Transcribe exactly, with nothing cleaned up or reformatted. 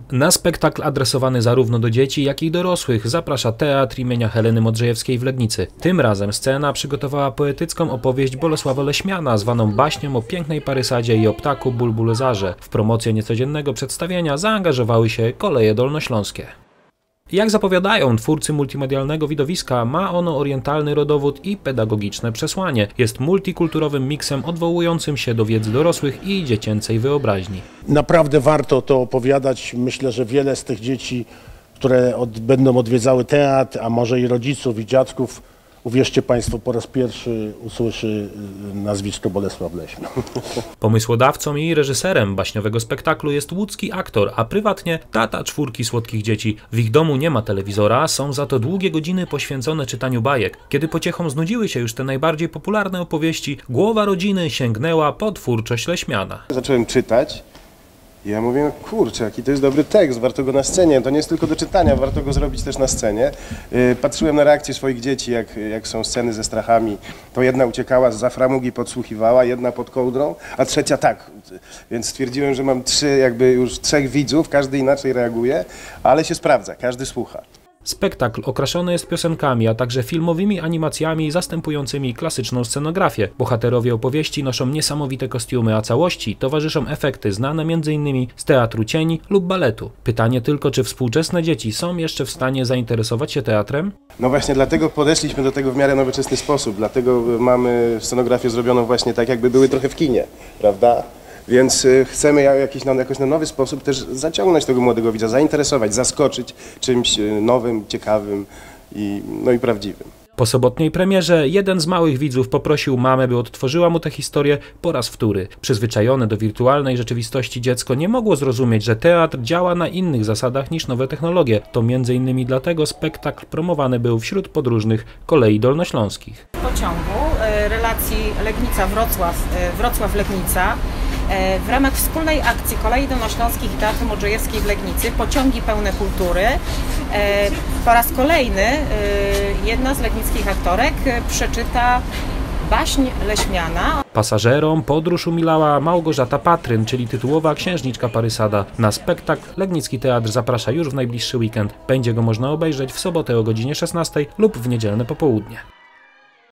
Na spektakl adresowany zarówno do dzieci, jak i dorosłych zaprasza Teatr imienia Heleny Modrzejewskiej w Legnicy. Tym razem scena przygotowała poetycką opowieść Bolesława Leśmiana, zwaną baśnią o pięknej Parysadzie i o ptaku Bulbulezarze. W promocję niecodziennego przedstawienia zaangażowały się Koleje Dolnośląskie. Jak zapowiadają twórcy multimedialnego widowiska, ma ono orientalny rodowód i pedagogiczne przesłanie. Jest multikulturowym miksem odwołującym się do wiedzy dorosłych i dziecięcej wyobraźni. Naprawdę warto to opowiadać. Myślę, że wiele z tych dzieci, które od, będą odwiedzały teatr, a może i rodziców i dziadków, uwierzcie Państwo, po raz pierwszy usłyszy nazwisko Bolesław Leśmian. Pomysłodawcą i reżyserem baśniowego spektaklu jest łódzki aktor, a prywatnie tata czwórki słodkich dzieci. W ich domu nie ma telewizora, są za to długie godziny poświęcone czytaniu bajek. Kiedy pociechom znudziły się już te najbardziej popularne opowieści, głowa rodziny sięgnęła po twórczość Leśmiana. Zacząłem czytać. I ja mówię, kurczę, jaki to jest dobry tekst, warto go na scenie, to nie jest tylko do czytania, warto go zrobić też na scenie. Patrzyłem na reakcje swoich dzieci, jak, jak są sceny ze strachami, to jedna uciekała z za framugi, podsłuchiwała, jedna pod kołdrą, a trzecia tak. Więc stwierdziłem, że mam trzy, jakby już trzech widzów, każdy inaczej reaguje, ale się sprawdza, każdy słucha. Spektakl okraszony jest piosenkami, a także filmowymi animacjami zastępującymi klasyczną scenografię. Bohaterowie opowieści noszą niesamowite kostiumy, a całości towarzyszą efekty znane między innymi z teatru cieni lub baletu. Pytanie tylko, czy współczesne dzieci są jeszcze w stanie zainteresować się teatrem? No właśnie dlatego podeszliśmy do tego w miarę nowoczesny sposób, dlatego mamy scenografię zrobioną właśnie tak, jakby były trochę w kinie, prawda? Więc chcemy jakiś, jakoś na nowy sposób też zaciągnąć tego młodego widza, zainteresować, zaskoczyć czymś nowym, ciekawym i, no i prawdziwym. Po sobotniej premierze jeden z małych widzów poprosił mamę, by odtworzyła mu tę historię po raz wtóry. Przyzwyczajone do wirtualnej rzeczywistości dziecko nie mogło zrozumieć, że teatr działa na innych zasadach niż nowe technologie. To między innymi dlatego spektakl promowany był wśród podróżnych Kolei Dolnośląskich. W pociągu relacji Legnica-Wrocław, Wrocław-Legnica w ramach wspólnej akcji Kolei Dolnośląskich i Teatru Modrzejewskiej w Legnicy pociągi pełne kultury. Po raz kolejny jedna z legnickich aktorek przeczyta baśń Leśmiana. Pasażerom podróż umilała Małgorzata Patryn, czyli tytułowa księżniczka Parysada. Na spektakl Legnicki Teatr zaprasza już w najbliższy weekend. Będzie go można obejrzeć w sobotę o godzinie szesnastej lub w niedzielne popołudnie.